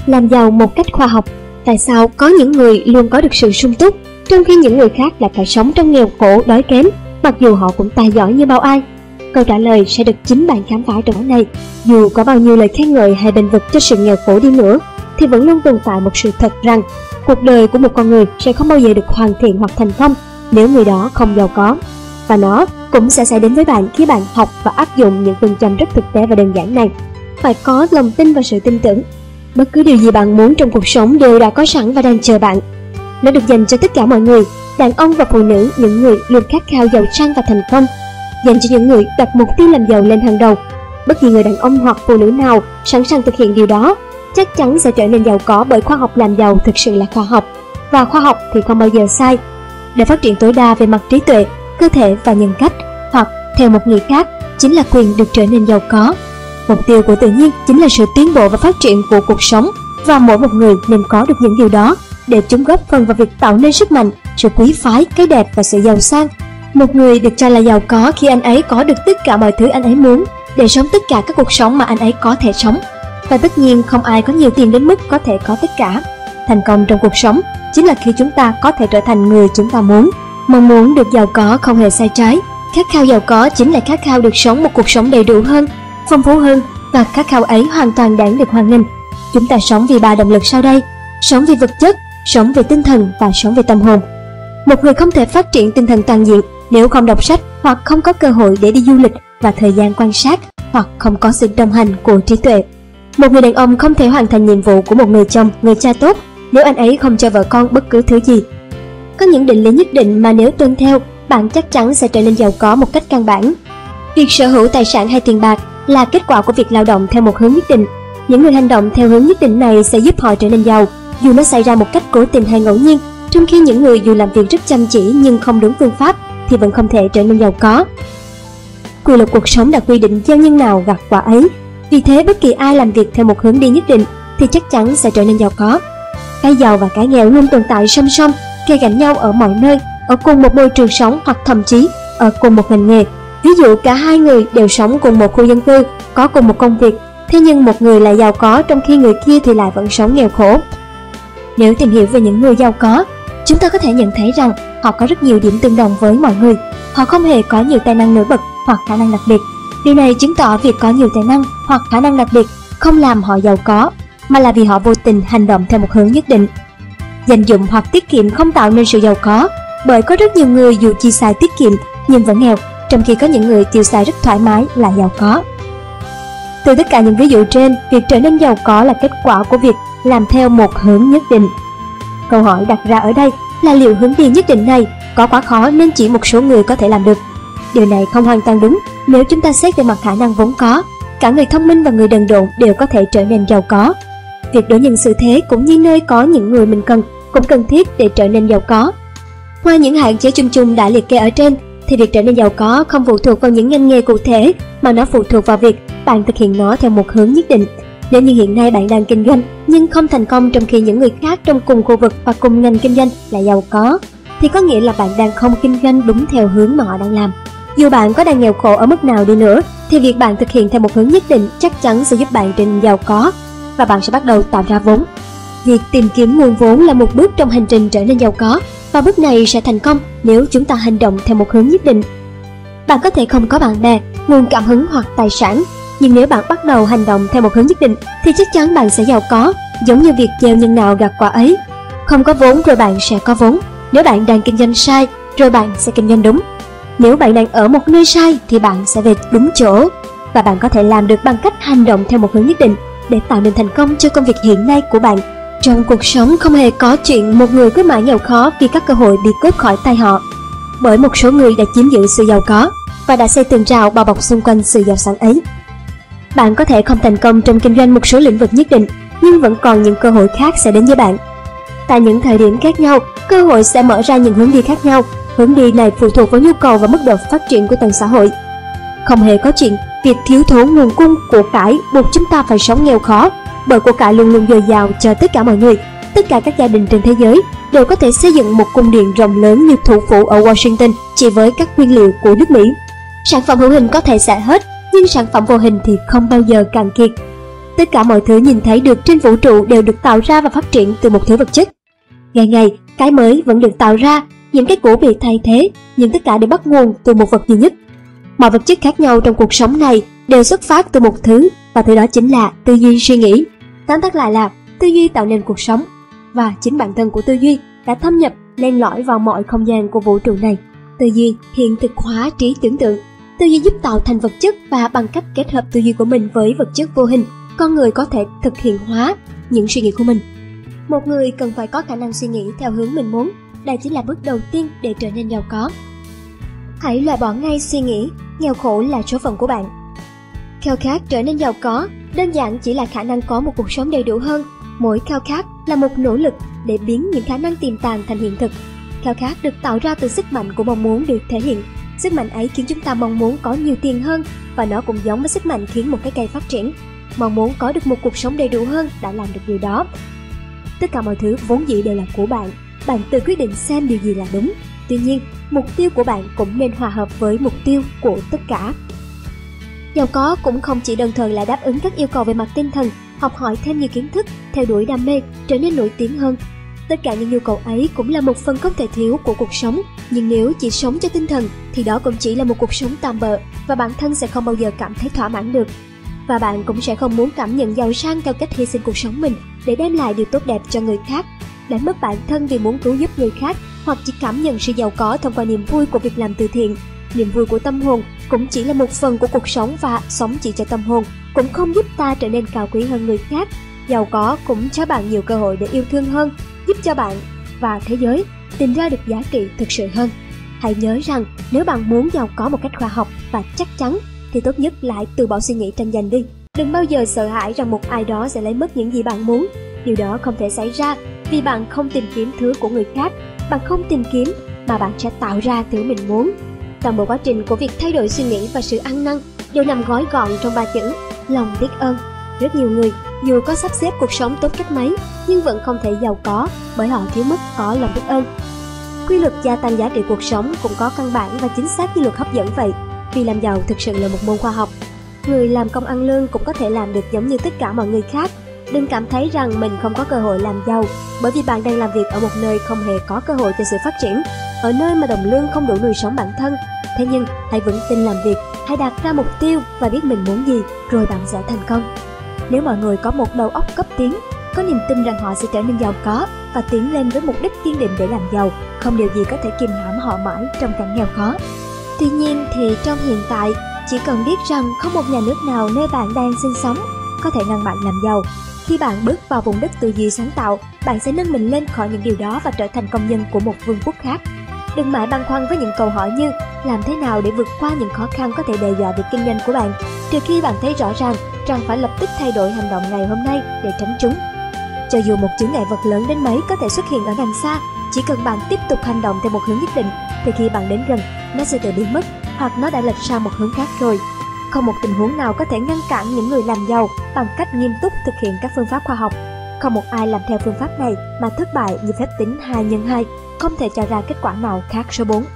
làm giàu một cách khoa học. Tại sao có những người luôn có được sự sung túc, trong khi những người khác lại phải sống trong nghèo khổ đói kém, mặc dù họ cũng tài giỏi như bao ai? Câu trả lời sẽ được chính bạn khám phá trong đoạn này. Dù có bao nhiêu lời khen ngợi hay bênh vực cho sự nghèo khổ đi nữa, thì vẫn luôn tồn tại một sự thật rằng cuộc đời của một con người sẽ không bao giờ được hoàn thiện hoặc thành công nếu người đó không giàu có. Và nó cũng sẽ xảy đến với bạn khi bạn học và áp dụng những phương châm rất thực tế và đơn giản này. Phải có lòng tin và sự tin tưởng. Bất cứ điều gì bạn muốn trong cuộc sống đều đã có sẵn và đang chờ bạn. Nó được dành cho tất cả mọi người, đàn ông và phụ nữ, những người luôn khát khao giàu sang và thành công. Dành cho những người đặt mục tiêu làm giàu lên hàng đầu. Bất kỳ người đàn ông hoặc phụ nữ nào sẵn sàng thực hiện điều đó chắc chắn sẽ trở nên giàu có, bởi khoa học làm giàu thực sự là khoa học, và khoa học thì không bao giờ sai. Để phát triển tối đa về mặt trí tuệ, cơ thể và nhân cách, hoặc theo một nghĩa khác chính là quyền được trở nên giàu có. Mục tiêu của tự nhiên chính là sự tiến bộ và phát triển của cuộc sống, và mỗi một người nên có được những điều đó để chúng góp phần vào việc tạo nên sức mạnh, sự quý phái, cái đẹp và sự giàu sang. Một người được cho là giàu có khi anh ấy có được tất cả mọi thứ anh ấy muốn để sống tất cả các cuộc sống mà anh ấy có thể sống. Và tất nhiên không ai có nhiều tiền đến mức có thể có tất cả. Thành công trong cuộc sống chính là khi chúng ta có thể trở thành người chúng ta muốn. Mong muốn được giàu có không hề sai trái. Khát khao giàu có chính là khát khao được sống một cuộc sống đầy đủ hơn, phong phú hơn, và khát khao ấy hoàn toàn đáng được hoan nghênh. Chúng ta sống vì 3 động lực sau đây: sống vì vật chất, sống vì tinh thần và sống vì tâm hồn. Một người không thể phát triển tinh thần toàn diện nếu không đọc sách, hoặc không có cơ hội để đi du lịch và thời gian quan sát, hoặc không có sự đồng hành của trí tuệ. Một người đàn ông không thể hoàn thành nhiệm vụ của một người chồng, người cha tốt nếu anh ấy không cho vợ con bất cứ thứ gì. Có những định lý nhất định mà nếu tuân theo, bạn chắc chắn sẽ trở nên giàu có một cách căn bản. Việc sở hữu tài sản hay tiền bạc là kết quả của việc lao động theo một hướng nhất định. Những người hành động theo hướng nhất định này sẽ giúp họ trở nên giàu, dù nó xảy ra một cách cố tình hay ngẫu nhiên, trong khi những người dù làm việc rất chăm chỉ nhưng không đúng phương pháp thì vẫn không thể trở nên giàu có. Quy luật cuộc sống đã quy định gieo nhân nào gặt quả ấy. Vì thế bất kỳ ai làm việc theo một hướng đi nhất định thì chắc chắn sẽ trở nên giàu có. Cái giàu và cái nghèo luôn tồn tại song song, kề cạnh nhau ở mọi nơi, ở cùng một môi trường sống, hoặc thậm chí ở cùng một ngành nghề. Ví dụ cả hai người đều sống cùng một khu dân cư, có cùng một công việc, thế nhưng một người lại giàu có trong khi người kia thì lại vẫn sống nghèo khổ. Nếu tìm hiểu về những người giàu có, chúng ta có thể nhận thấy rằng họ có rất nhiều điểm tương đồng với mọi người. Họ không hề có nhiều tài năng nổi bật hoặc khả năng đặc biệt. Điều này chứng tỏ việc có nhiều tài năng hoặc khả năng đặc biệt không làm họ giàu có, mà là vì họ vô tình hành động theo một hướng nhất định. Dành dụm hoặc tiết kiệm không tạo nên sự giàu có, bởi có rất nhiều người dù chi xài tiết kiệm nhưng vẫn nghèo, trong khi có những người tiêu xài rất thoải mái là giàu có. Từ tất cả những ví dụ trên, việc trở nên giàu có là kết quả của việc làm theo một hướng nhất định. Câu hỏi đặt ra ở đây là liệu hướng đi nhất định này có quá khó nên chỉ một số người có thể làm được? Điều này không hoàn toàn đúng nếu chúng ta xét về mặt khả năng vốn có. Cả người thông minh và người đần độn đều có thể trở nên giàu có. Việc đối nhân xử thế cũng như nơi có những người mình cần cũng cần thiết để trở nên giàu có. Ngoài những hạn chế chung chung đã liệt kê ở trên, thì việc trở nên giàu có không phụ thuộc vào những ngành nghề cụ thể, mà nó phụ thuộc vào việc bạn thực hiện nó theo một hướng nhất định. Nếu như hiện nay bạn đang kinh doanh nhưng không thành công, trong khi những người khác trong cùng khu vực và cùng ngành kinh doanh là giàu có, thì có nghĩa là bạn đang không kinh doanh đúng theo hướng mà họ đang làm. Dù bạn có đang nghèo khổ ở mức nào đi nữa, thì việc bạn thực hiện theo một hướng nhất định chắc chắn sẽ giúp bạn trở nên giàu có, và bạn sẽ bắt đầu tạo ra vốn. Việc tìm kiếm nguồn vốn là một bước trong hành trình trở nên giàu có, và bước này sẽ thành công nếu chúng ta hành động theo một hướng nhất định. Bạn có thể không có bạn bè, nguồn cảm hứng hoặc tài sản, nhưng nếu bạn bắt đầu hành động theo một hướng nhất định thì chắc chắn bạn sẽ giàu có, giống như việc gieo nhân nào gặt quả ấy. Không có vốn rồi bạn sẽ có vốn. Nếu bạn đang kinh doanh sai rồi bạn sẽ kinh doanh đúng. Nếu bạn đang ở một nơi sai thì bạn sẽ về đúng chỗ, và bạn có thể làm được bằng cách hành động theo một hướng nhất định để tạo nên thành công cho công việc hiện nay của bạn. Trong cuộc sống không hề có chuyện một người cứ mãi nghèo khó vì các cơ hội bị cướp khỏi tay họ, bởi một số người đã chiếm giữ sự giàu có và đã xây tường rào bao bọc xung quanh sự giàu sang ấy. Bạn có thể không thành công trong kinh doanh một số lĩnh vực nhất định, nhưng vẫn còn những cơ hội khác sẽ đến với bạn. Tại những thời điểm khác nhau, cơ hội sẽ mở ra những hướng đi khác nhau. Hướng đi này phụ thuộc vào nhu cầu và mức độ phát triển của từng xã hội. Không hề có chuyện việc thiếu thốn nguồn cung của cải buộc chúng ta phải sống nghèo khó, bởi của cải luôn luôn dồi dào cho tất cả mọi người. Tất cả các gia đình trên thế giới đều có thể xây dựng một cung điện rộng lớn như thủ phủ ở Washington chỉ với các nguyên liệu của nước Mỹ. Sản phẩm hữu hình có thể sẽ hết, nhưng sản phẩm vô hình thì không bao giờ cạn kiệt. Tất cả mọi thứ nhìn thấy được trên vũ trụ đều được tạo ra và phát triển từ một thứ vật chất. Ngày ngày, cái mới vẫn được tạo ra, những cái cũ bị thay thế, nhưng tất cả đều bắt nguồn từ một vật duy nhất. Mọi vật chất khác nhau trong cuộc sống này đều xuất phát từ một thứ, và thứ đó chính là tư duy suy nghĩ. Tóm tắt lại là tư duy tạo nên cuộc sống, và chính bản thân của tư duy đã thâm nhập len lỏi vào mọi không gian của vũ trụ này. Tư duy hiện thực hóa trí tưởng tượng. Tư duy giúp tạo thành vật chất, và bằng cách kết hợp tư duy của mình với vật chất vô hình, con người có thể thực hiện hóa những suy nghĩ của mình. Một người cần phải có khả năng suy nghĩ theo hướng mình muốn. Đây chính là bước đầu tiên để trở nên giàu có. Hãy loại bỏ ngay suy nghĩ nghèo khổ là số phận của bạn. Khao khát trở nên giàu có đơn giản chỉ là khả năng có một cuộc sống đầy đủ hơn. Mỗi khao khát là một nỗ lực để biến những khả năng tiềm tàng thành hiện thực. Khao khát được tạo ra từ sức mạnh của mong muốn được thể hiện. Sức mạnh ấy khiến chúng ta mong muốn có nhiều tiền hơn, và nó cũng giống với sức mạnh khiến một cái cây phát triển. Mong muốn có được một cuộc sống đầy đủ hơn đã làm được điều đó. Tất cả mọi thứ vốn dĩ đều là của bạn. Bạn tự quyết định xem điều gì là đúng. Tuy nhiên, mục tiêu của bạn cũng nên hòa hợp với mục tiêu của tất cả. Giàu có cũng không chỉ đơn thuần là đáp ứng các yêu cầu về mặt tinh thần, học hỏi thêm nhiều kiến thức, theo đuổi đam mê, trở nên nổi tiếng hơn. Tất cả những nhu cầu ấy cũng là một phần không thể thiếu của cuộc sống, nhưng nếu chỉ sống cho tinh thần thì đó cũng chỉ là một cuộc sống tạm bợ, và bản thân sẽ không bao giờ cảm thấy thỏa mãn được. Và bạn cũng sẽ không muốn cảm nhận giàu sang theo cách hy sinh cuộc sống mình để đem lại điều tốt đẹp cho người khác, đánh mất bản thân vì muốn cứu giúp người khác, hoặc chỉ cảm nhận sự giàu có thông qua niềm vui của việc làm từ thiện. Niềm vui của tâm hồn cũng chỉ là một phần của cuộc sống, và sống chỉ cho tâm hồn cũng không giúp ta trở nên cao quý hơn người khác. Giàu có cũng cho bạn nhiều cơ hội để yêu thương hơn, giúp cho bạn và thế giới tìm ra được giá trị thực sự hơn. Hãy nhớ rằng nếu bạn muốn giàu có một cách khoa học và chắc chắn thì tốt nhất là hãy từ bỏ suy nghĩ tranh giành đi. Đừng bao giờ sợ hãi rằng một ai đó sẽ lấy mất những gì bạn muốn. Điều đó không thể xảy ra vì bạn không tìm kiếm thứ của người khác. Bạn không tìm kiếm mà bạn sẽ tạo ra thứ mình muốn. Toàn bộ quá trình của việc thay đổi suy nghĩ và sự ăn năn đều nằm gói gọn trong 3 chữ: lòng biết ơn. Rất nhiều người dù có sắp xếp cuộc sống tốt cách mấy nhưng vẫn không thể giàu có bởi họ thiếu mất có lòng biết ơn. Quy luật gia tăng giá trị cuộc sống cũng có căn bản và chính xác như luật hấp dẫn vậy, vì làm giàu thực sự là một môn khoa học. Người làm công ăn lương cũng có thể làm được giống như tất cả mọi người khác. Đừng cảm thấy rằng mình không có cơ hội làm giàu, bởi vì bạn đang làm việc ở một nơi không hề có cơ hội cho sự phát triển, ở nơi mà đồng lương không đủ nuôi sống bản thân. Thế nhưng hãy vững tin làm việc, hãy đặt ra mục tiêu và biết mình muốn gì, rồi bạn sẽ thành công. Nếu mọi người có một đầu óc cấp tiến, có niềm tin rằng họ sẽ trở nên giàu có và tiến lên với mục đích kiên định để làm giàu, không điều gì có thể kìm hãm họ mãi trong cảnh nghèo khó. Tuy nhiên thì trong hiện tại, chỉ cần biết rằng không một nhà nước nào nơi bạn đang sinh sống có thể ngăn bạn làm giàu. Khi bạn bước vào vùng đất tư duy sáng tạo, bạn sẽ nâng mình lên khỏi những điều đó và trở thành công dân của một vương quốc khác. Đừng mãi băn khoăn với những câu hỏi như làm thế nào để vượt qua những khó khăn có thể đe dọa việc kinh doanh của bạn, trừ khi bạn thấy rõ ràng rằng phải lập tức thay đổi hành động ngày hôm nay để tránh chúng. Cho dù một chướng ngại vật lớn đến mấy có thể xuất hiện ở đằng xa, chỉ cần bạn tiếp tục hành động theo một hướng nhất định, thì khi bạn đến gần, nó sẽ tự biến mất, hoặc nó đã lệch sang một hướng khác rồi. Không một tình huống nào có thể ngăn cản những người làm giàu bằng cách nghiêm túc thực hiện các phương pháp khoa học. Không một ai làm theo phương pháp này mà thất bại như phép tính 2x2, không thể cho ra kết quả nào khác số 4.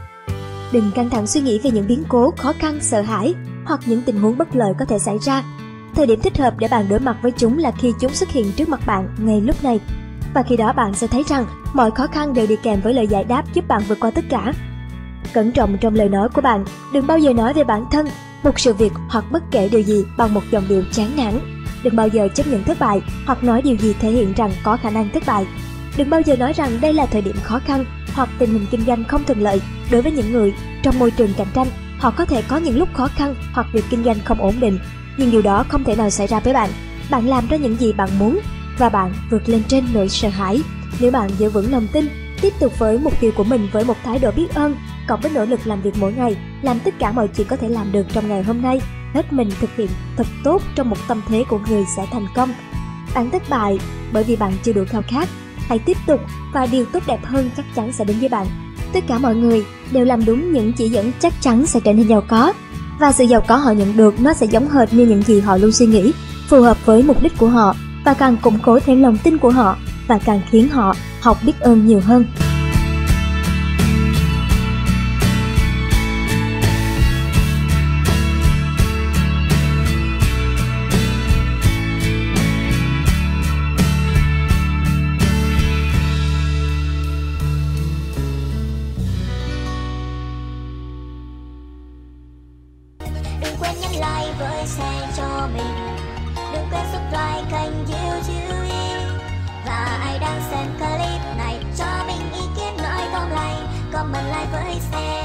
Đừng căng thẳng suy nghĩ về những biến cố, khó khăn, sợ hãi hoặc những tình huống bất lợi có thể xảy ra. Thời điểm thích hợp để bạn đối mặt với chúng là khi chúng xuất hiện trước mặt bạn ngay lúc này. Và khi đó bạn sẽ thấy rằng mọi khó khăn đều đi kèm với lời giải đáp giúp bạn vượt qua tất cả. Cẩn trọng trong lời nói của bạn, đừng bao giờ nói về bản thân, một sự việc hoặc bất kể điều gì bằng một giọng điệu chán nản. Đừng bao giờ chấp nhận thất bại hoặc nói điều gì thể hiện rằng có khả năng thất bại. Đừng bao giờ nói rằng đây là thời điểm khó khăn hoặc tình hình kinh doanh không thuận lợi. Đối với những người trong môi trường cạnh tranh, họ có thể có những lúc khó khăn hoặc việc kinh doanh không ổn định, nhưng điều đó không thể nào xảy ra với bạn. Bạn làm ra những gì bạn muốn và bạn vượt lên trên nỗi sợ hãi. Nếu bạn giữ vững lòng tin, tiếp tục với mục tiêu của mình với một thái độ biết ơn, cộng với nỗ lực làm việc mỗi ngày, làm tất cả mọi chuyện có thể làm được trong ngày hôm nay, hết mình thực hiện thật tốt trong một tâm thế của người sẽ thành công. Bạn thất bại bởi vì bạn chưa đủ khao khát. Hãy tiếp tục và điều tốt đẹp hơn chắc chắn sẽ đến với bạn. Tất cả mọi người đều làm đúng những chỉ dẫn chắc chắn sẽ trở nên giàu có. Và sự giàu có họ nhận được nó sẽ giống hệt như những gì họ luôn suy nghĩ, phù hợp với mục đích của họ, và càng củng cố thêm lòng tin của họ và càng khiến họ học biết ơn nhiều hơn. Đừng quên nhấn like với share cho mình. Đừng quên subscribe kênh YouTube. Và ai đang xem clip này cho mình ý kiến nói tóm lại, comment like với share.